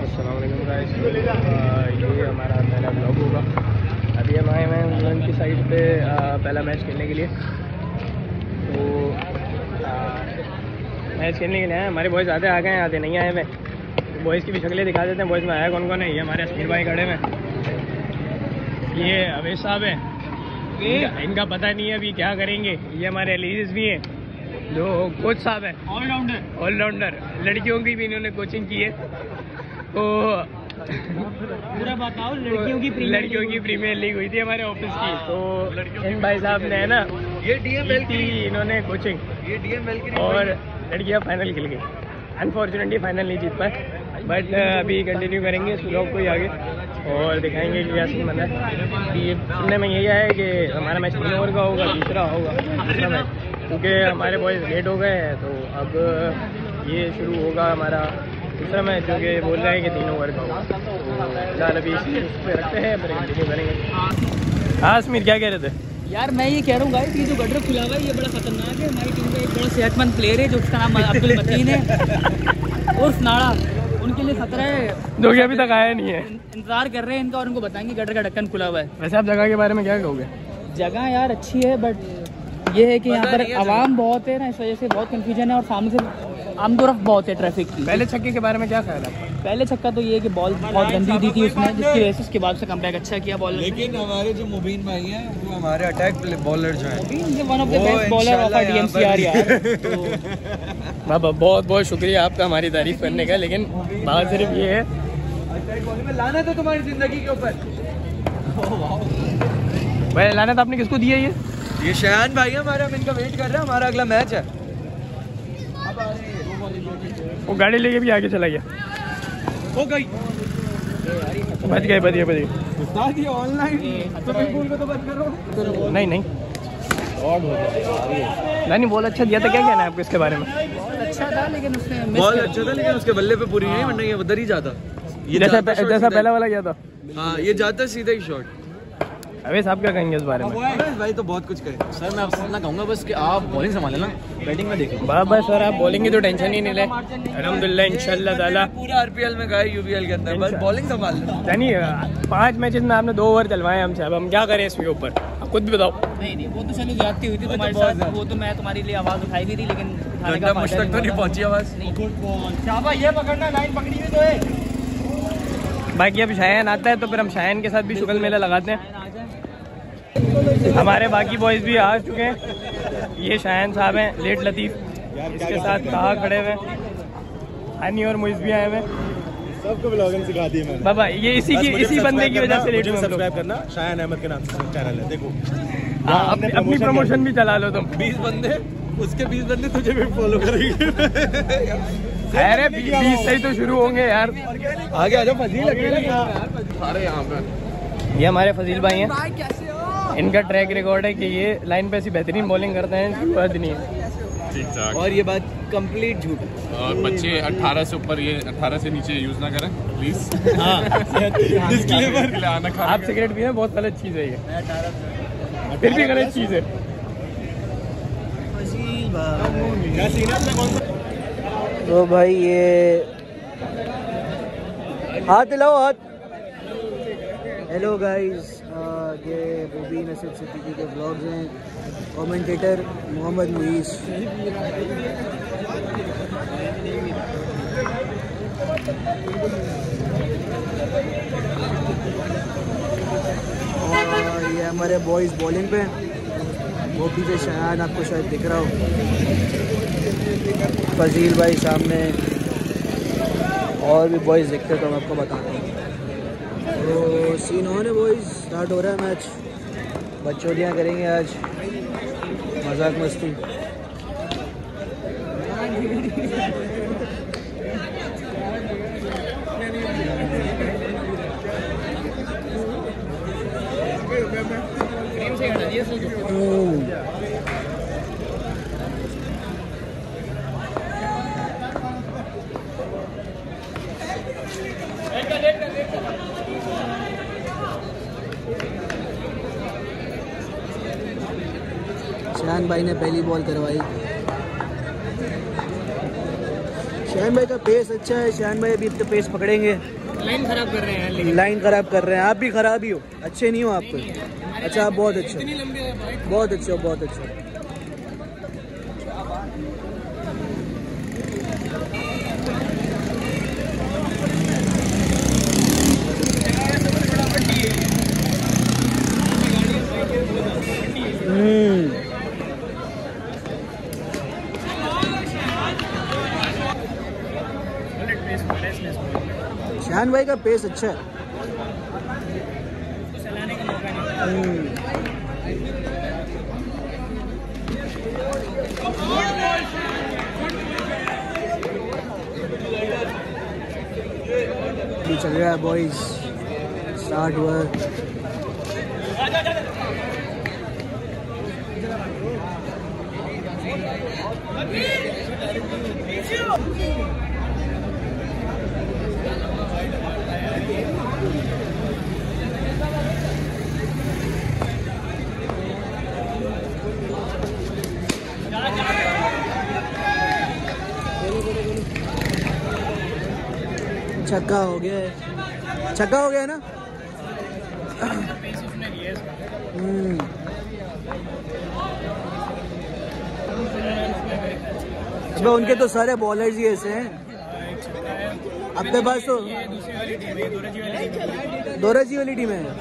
अस्सलाम वालेकुम गाइस। ये हमारा पहला ब्लॉग होगा। अभी हम आए हुए हैं इंग्लैंड की साइड पे पहला मैच खेलने के लिए। तो मैच खेलने के लिए हमारे बॉयज़ आते आ गए हैं, आते नहीं आए हुए। तो बॉयज़ की भी शक्लें दिखा देते हैं। बॉयज़ में आया कौन कौन है। ये हमारे अस्मीर भाई खड़े हैं, ये अवेश साहब हैं। इनका पता नहीं है अभी क्या करेंगे। ये हमारे अलीज़ भी हैं जो कोच साहब हैं, ऑलराउंडर। लड़कियों की भी इन्होंने कोचिंग की है। तो पूरा बताओ। लड़कियों की प्रीमियर लीग हुई थी हमारे ऑफिस की। तो इन भाई साहब ने है ना ये डीएमएल की इन्होंने कोचिंग, ये डीएमएल की और लड़कियां फाइनल खेल गई। अनफॉर्चुनेटली फाइनल नहीं जीत पाए, बट अभी कंटिन्यू करेंगे इस ब्लॉग को ही आगे और दिखाएंगे कि क्या सीन बना है। ये सुनने में यही आया कि हमारा मैच 3 ओवर का होगा, दूसरा मैच, क्योंकि हमारे बॉयज़ लेट हो गए हैं। तो अब ये शुरू होगा हमारा दूसरा मैच, जो कि बोल रहे हैं कि 3 ओवर का होगा। फिलहाल अभी इस पे रखते हैं, फिर कंटिन्यू करेंगे। हाँ अस्मीर क्या कह रहे थे? यार मैं ये कह रहा हूँ गाइस, ये जो गटर खुला हुआ है ये बड़ा खतरनाक है। हमारी टीम का एक बड़ा सेहतमंद प्लेयर है जो उसका नाम अब्दुल मतीन है और नाड़ा, उनके लिए खतरा है, जो कि अभी तक आया नहीं है। इंतजार कर रहे हैं इनका और उनको बताएंगे गटर का ढक्कन खुला हुआ है। वैसे आप जगह के बारे में क्या कहोगे? जगह यार अच्छी है, बट ये है कि यहाँ पर आवाम बहुत है ना, इस वजह से बहुत कन्फ्यूजन है और सामने से आमदोरफ्त बहुत है ट्रैफिक की। पहले छक्के के बारे में क्या ख्याल है? पहले छक्का तो ये है कि बॉल बहुत गंदी दी थी उसने, जिसकी वजह से उसके बाद से कमबैक अच्छा किया बॉलर। लेकिन हमारे जो मुबीन भाई हैं वो हमारे अटैक बॉलर जो हैं, one of the best bowler of DMCR यार। तो बाबा बहुत बहुत शुक्रिया आपका हमारी तारीफ करने का, लेकिन बात सिर्फ ये है अटैक बॉलिंग में लाना था तुम्हारी जिंदगी के ऊपर। भाई लानत आपने किसको दी है? ये शयान भाई है हमारे, हम इनका वेट कर रहे हैं। हमारा अगला मैच है। वो गाड़ी लेके भी आगे चला गया। हो गई, बच गए। ऑनलाइन को तो बंद करो। नहीं बॉल अच्छा दिया था। क्या कहना है आपको इसके बारे में? अच्छा था लेकिन उसने बॉल अच्छा था लेकिन उसके बल्ले पे पूरी नहीं, वरना ये उधर ही जाता। ये जैसा पहला वाला गया था। हाँ, ये जाता सीधा ही शॉट। अवेश आप क्या कहेंगे इस बारे में? भाई तो बहुत कुछ कहे सर, मैं आपसे इतना कहूँगा बस कि आप बॉलिंग संभाले ना, बैटिंग में देखो। बस सर आप बॉलिंग की तो टेंशन ही नहीं ले। अल्हम्दुलिल्लाह इंशाल्लाह ताला पूरा आरपीएल में गए, यूबीएल के अंदर, बस बॉलिंग संभाल लो। यानी 5 मैचेस में आपने 2 ओवर चलवाए हमसे। अब हम क्या करें इसके ऊपर, आप खुद भी बताओ। नहीं वो तो चलो ज्यादती हुई थी तुम्हारे साथ, वो तो मैं तुम्हारी लिए आवाज़ उठाई भी थी, लेकिन मुझ तक तो नहीं पहुंची आवाज़। ये पकड़ना, लाइन पकड़ी हुई तो है। बाकी अब शायन आता है तो फिर हम शायन के साथ भी शुगल मेला लगाते हैं। हमारे बाकी बॉयज़ भी आ चुके हैं। ये शायन साहब हैं, लेट लतीफ़, इसके साथ कहा खड़े हुए, हानी और मुइज़ भी आए हुए। सबको ब्लॉगिंग सिखा दी मैंने बाबा ये इसी बंदे की वजह से लेट हुए हम लोग। सब्सक्राइब करना, शायन अहमद के नाम से चैनल है, देखो। अपनी प्रमोशन भी चला लो तुम। 20 बंदे, उसके 20 बंदे तुझे भी फॉलो करेंगे। अरे 20 से ही तो शुरू होंगे यार। आगे आ जाओ, फजील सारे यहाँ पे। ये हमारे फजील भाई हैं। इनका ट्रैक रिकॉर्ड है कि ये लाइन पे ऐसी बेहतरीन बॉलिंग करते हैं, इसकी बात नहीं है। ठीक ठाक। और ये बात कंप्लीट झूठ। और बच्चे 18 से ऊपर, ये 18 से नीचे यूज ना करें प्लीज। डिस्क्लेमर। आना खा आप सिगरेट पीना बहुत गलत चीज़ है ये, फिर भी गलत चीज़ है। तो भाई ये हाथ लाओ, हाथ। हेलो गाइस, ये मुबीन असद सिद्दीकी के ब्लॉग्स हैं। कमेंटेटर मोहम्मद मुईस। और ये हमारे बॉयज़ बॉलिंग पे, वो पीछे शायद आपको शायद दिख रहा हो, फजील भाई सामने, और भी बॉयज़ दिखते तो मैं आपको बताता हूँ। तो सीन ऑन है बॉयज़, स्टार्ट हो रहा है मैच। बच्चोलियाँ करेंगे आज, मजाक मस्ती। शयान भाई ने पहली बॉल करवाई। शाहीन भाई का पेस अच्छा है। शाहीन भाई अभी तो पेस पकड़ेंगे। लाइन खराब कर रहे हैं लेकिन लाइन खराब कर रहे हैं। आप भी खराब ही हो, अच्छे नहीं हो आप कोई। अच्छा आप बहुत अच्छे इतनी लंबी है बाइक। बहुत अच्छे हो, बहुत अच्छे हो। शाहीन भाई का पेस अच्छा है। चलाने का मौका नहीं। चल रहा है बॉयज, स्टार्ट हुआ। छक्का हो गया है, छक्का हो गया है ना। अबे उनके तो सारे बॉलर्स ही ऐसे हैं। अपने पास तो दोराजी वाली टीम है।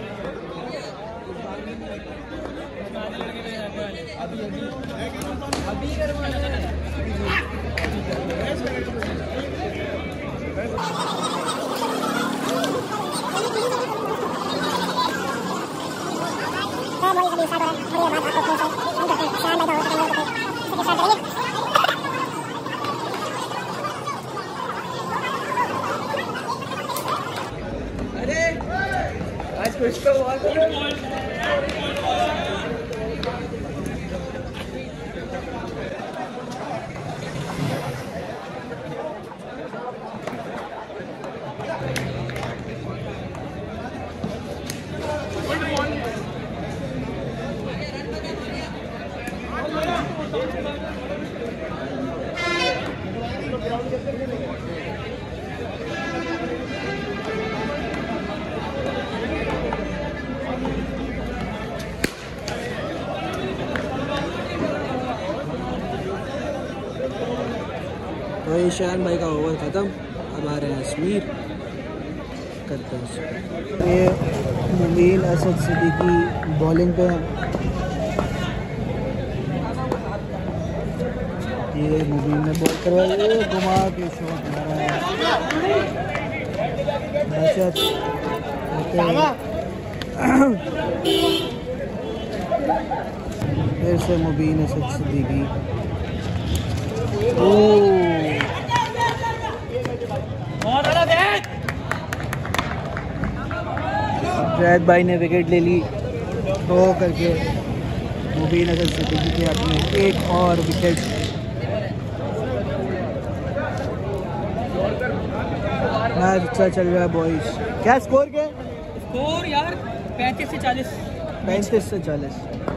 आज कुछ तो तो ये शाहीन भाई का ओवर ख़त्म। अब आ रहे हैं अजमेर करते हैं। ये मुबीन असद सिद्दीकी बॉलिंग पे हैं। ये मुबीन ने बॉल करवाई, घुमा के शॉट मारा है। बचत फिर से मुबीन असद सिद्दीकी। जायद भाई ने विकेट ले ली थ्रो करके। मुबीन असद सिद्दीकी के हाथ में एक और विकेट। मैच अच्छा चल रहा है बॉयज। क्या स्कोर क्या है? स्कोर यार 35 से 40। 35 से 40।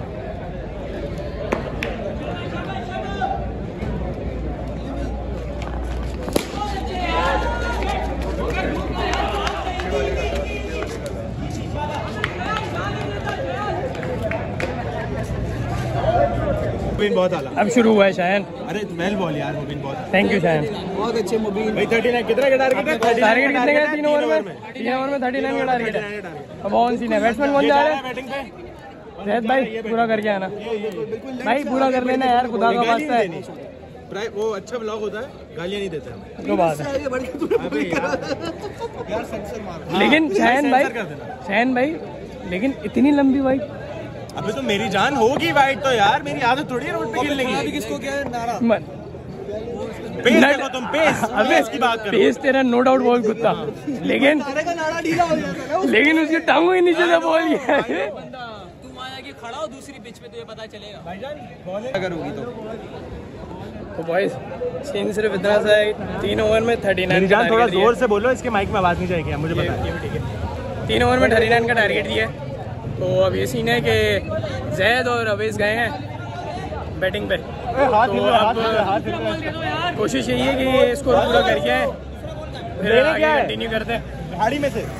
मुबीन बहुत आला। अब शुरू हुआ है शायन। अरे वेल बॉल यार, मुबीन बहुत। Thank you Shayan. बहुत अच्छे मुबीन। भाई 39 कितना का टारगेट है? टारगेट कितने का है 3 ओवर में? 3 ओवर में 39 का टारगेट है। अब ऑन सीन है। बैट्समैन कौन जा रहा है? बैटिंग पे जैद भाई पूरा करके आना भाई, पूरा कर लेना यार, खुदा का वास्ता है। वो अच्छा ब्लॉग होता है, गालियां नहीं देता है। जो बात है। अबे यार सेंसर मार। लेकिन शायन भाई लेकिन इतनी लंबी भाई। अबे तो मेरी जान होगी वाइट तो यार, मेरी आदत थोड़ी है रोड पे खेलने की। किसको क्या है नारा? पेस देखो तुम, पेस अबे की बात करो। पेस तेरा नो डाउट बहुत कुत्ता, लेकिन नारा ढीला हो जाता है। लेकिन उसकी टांगों के नीचे से बॉल गया है। तुम आया कि खड़ा हो दूसरी पिच पे, तुझे पता चलेगा भाईजान अगर होगी तो बॉयज सीन सिर्फ इतना सा है, 3 ओवर में 39 जान थोड़ा जोर से बोलो, इसके माइक में आवाज नहीं जाएगी, मुझे पता है। 3 ओवर में 39 का टारगेट दिया है। तो अब ये सीन है कि जैद और अवेश गए हैं बैटिंग पे। तो अब कोशिश यही है कि ये स्कोर पूरा करके आए, फिर आगे कंटिन्यू करते हैं। गाड़ी में से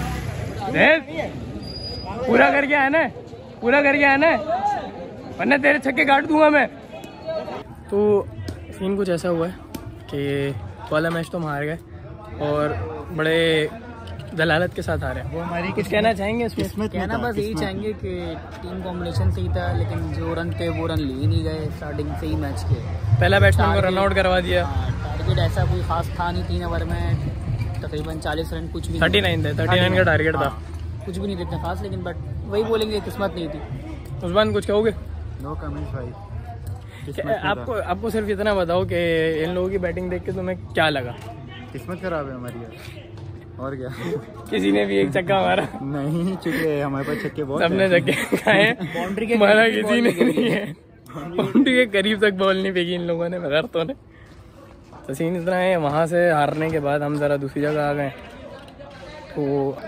पूरा करके आना, पूरा करके आना, वरना तेरे छक्के काट दूंगा मैं। तो सीन कुछ ऐसा हुआ है कि वाला मैच तो हम हार गए और बड़े दलालत के साथ आ रहे हैं। वो हमारी कुछ कहना चाहेंगे इसमें? कहना बस यही चाहेंगे कि टीम कॉम्बिनेशन सही था, लेकिन जो रन थे वो रन ले ही नहीं गए स्टार्टिंग से ही मैच के। पहला बैट्समैन को रन आउट करवा दिया। टारगेट ऐसा कोई खास था नहीं, 3 ओवर में तकरीबन 40 रन, कुछ भी 39 का टारगेट था। कुछ भी नहीं थे इतना खास, लेकिन बट वही बोलेंगे किस्मत नहीं थी। उस्मान कुछ कहोगे? नो कमेंट्स भाई। आपको सिर्फ इतना बताओ कि इन लोगों की बैटिंग देख के तुम्हें क्या लगा? किस्मत खराब है हमारी यार, और क्या। किसी ने भी एक छक्का मारा नहीं, चुके हमारे पास छक्के बहुत, सबने छक्के खाए, बाउंड्री के मारा किसी ने नहीं है, बाउंड्री के करीब तक बॉल नहीं फेंकी इन लोगों ने, मगरतों ने। तो सीन इतना है, वहाँ से हारने के बाद हम ज़रा दूसरी जगह आ गए। तो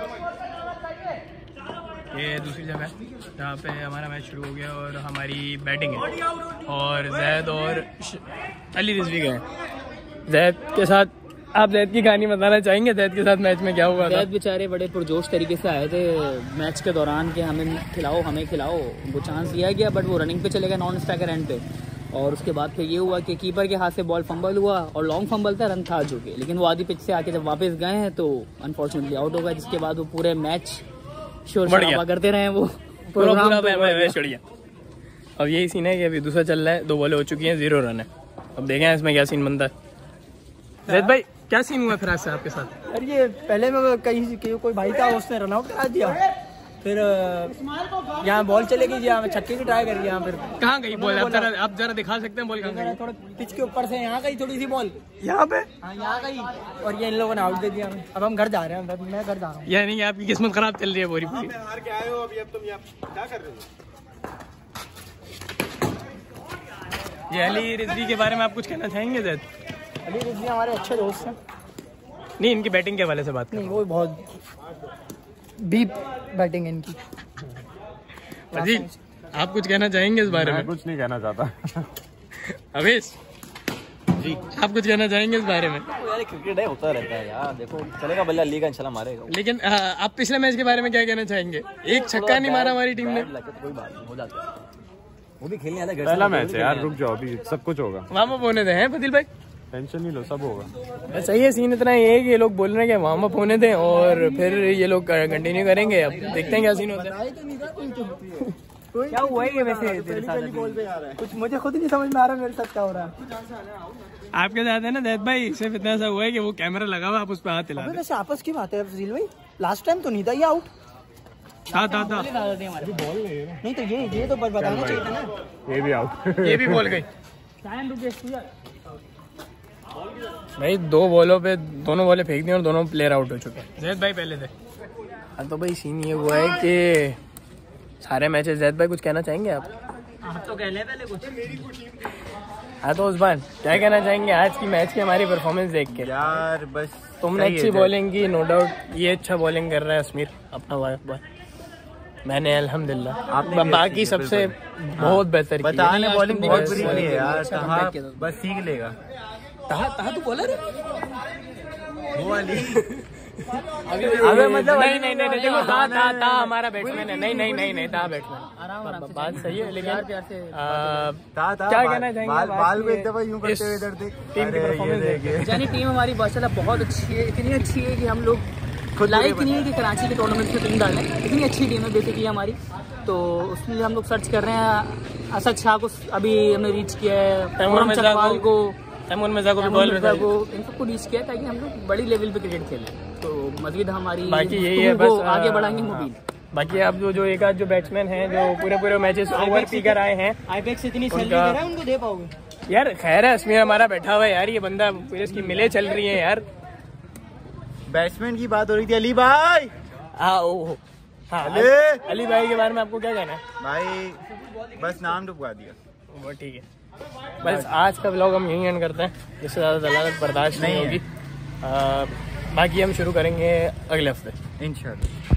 ये दूसरी जगह जहाँ पे हमारा मैच शुरू हो गया और हमारी बैटिंग है, और जैद और अली रिजवी गए। जैद के साथ आप जैद की कहानी बताना चाहेंगे? जैद के साथ मैच में क्या हुआ? जैद बेचारे बड़े पुरजोश तरीके से आए थे मैच के दौरान कि हमें खिलाओ, हमें खिलाओ। उनको चांस दिया गया बट वो रनिंग पे चले गए नॉन स्ट्राइकर एंड पे, और उसके बाद फिर ये हुआ कि कीपर के हाथ से बॉल फंबल हुआ और लॉन्ग फंबल था, रन था जो कि, लेकिन वो आधी पिच से आके जब वापस गए हैं तो अनफॉर्चुनेटली आउट हो गए, जिसके बाद वो पूरे मैच शोर शराबा करते रहे। वो पूरा अब यही सीन है कि अभी दूसरा चल रहा है, 2 बॉलें हो चुकी हैं, 0 रन है। अब देखें इसमें क्या सीन बनता है। जैद भाई क्या सीन हुआ फिर आज से आपके साथ? अरे ये पहले में कहीं कोई भाई था, उसने रन आउट करा दिया, फिर यहाँ बॉल चले गई, यहाँ छक्के की ट्राई करी, यहाँ फिर कहाँ गई बॉल? आप जरा दिखा सकते हैं बॉल कहाँ गई? थोड़ा पिच के ऊपर से यहाँ गई थोड़ी सी बॉल, यहाँ पे। हाँ यहाँ गई, और ये इन लोगों ने आउट दे दिया। अब हम घर जा रहे हैं, मैं घर जा रहा हूँ। यानी आपकी किस्मत खराब चल रही है पूरी पूरी। हार के आए हो अभी, अब तुम यहाँ क्या कर रहे हो? ये अली रिजवी के बारे में आप कुछ कहना चाहेंगे जैद? अली रिजवी हमारे अच्छे दोस्त हैं। नहीं, इनकी बैटिंग के हवाले से बात नहीं, वो बहुत डीप बैटिंग है इनकी। अजी आप कुछ कहना चाहेंगे इस बारे में? कुछ नहीं कहना चाहता। अवेश जी आप कुछ कहना चाहेंगे इस बारे में? यार क्रिकेट है, होता रहता है यार, देखो चलेगा बल्ला लीग इंशाल्लाह मारेगा। लेकिन आप पिछले मैच के बारे में क्या कहना चाहेंगे? एक छक्का नहीं मारा हमारी टीम ने। कोई बात नहीं, हो जाता है, वो भी खेलने आता है। पहला मैच है यार, रुक जाओ, अभी सब कुछ होगा। वार्म अप होने दे हैं फदिल भाई, टेंशन नहीं लो, सब होगा। सही है। सीन इतना ये है कि ये लोग बोल रहे हैं कि वार्म अप होने दें और फिर ये लोग कंटिन्यू करेंगे। अब देखते हैं क्या सीन होता है। क्या हुआ है वैसे कुछ मुझे खुद नहीं समझ में आ रहा मेरे साथ क्या हो रहा है। आपके साथ है ना दैत भाई, सिर्फ इतना सा हुआ है कि वो कैमरा लगा हुआ, आप उस पर हाथ हिला रहे। वैसे आपस की बात है फजील भाई, लास्ट टाइम तो नहीं था ये आउट? था नहीं तो ये तो बताना चाहिए था ना। ये भी आउट, ये भी बोल गई भाई। 2 बॉलों पे दोनों बॉलें फेंक दी और दोनों प्लेयर आउट हो चुके हैं। जैद भाई पहले थे। हाँ तो भाई सीन ये हुआ है कि सारे मैचेस, जैद भाई कुछ कहना चाहेंगे आप? तो कह ले पहले कुछ। हाँ तो उस्मान क्या कहना चाहेंगे आज की मैच की हमारी परफॉर्मेंस देख के? यार बस तुमने अच्छी बॉलिंग की, नो डाउट। ये अच्छा बॉलिंग कर रहा है अस्मीर अपना बॉय, मैंने अल्हम्दुलिल्लाह बाकी सबसे बहुत बेहतर की। बताने बॉलिंग बहुत बुरी की है यार, बस सीख लेगा। तहा तू बॉलर है वो वाली अबे मतलब नहीं देखो था हमारा बैट्समैन है। नहीं था बैट्समैन, बात सही है, लेकिन क्या कहना चाहेंगे? बाल को एक दफा यूं करते हुए इधर देख, टीम की परफॉर्मेंस। यानी टीम हमारी माशाल्लाह बहुत अच्छी है, इतनी अच्छी है कि हम लोग लाइक नहीं है कि कराची के टूर्नामेंट में टीम डालें। इतनी अच्छी टीम है बेसिकली हमारी, तो उसमें हम लोग सर्च कर रहे हैं। असद शाह को अभी हमने रीच किया है, तैमूर चकवाल को, इन सबको रीच किया ताकि हम लोग बड़ी लेवल पे क्रिकेट खेलें। तो मजीद हमारी बाकी यही है, बस आगे बढ़ाएंगे मुबीन। बाकी आप जो एक आध जो बैट्समैन हैं जो पूरे मैचेस ओवर पीकर आए हैं, आईपैक्स इतनी सैलरी दे रहा है, उनको दे पाओगे? यार खैर है, अस्मीर हमारा बैठा हुआ है यार, ये बंदा पूरे इसकी मिले चल रही है यार। बैट्समैन की बात हो रही थी, अली भाई। हाँ अली भाई के बारे में आपको क्या कहना है? भाई बस नाम डुबवा दिया, वो ठीक है। बस आज का व्लॉग हम यहीं एंड करते हैं, इससे ज़्यादा दलालत बर्दाश्त नहीं होगी। बाकी हम शुरू करेंगे अगले हफ्ते इंशाल्लाह।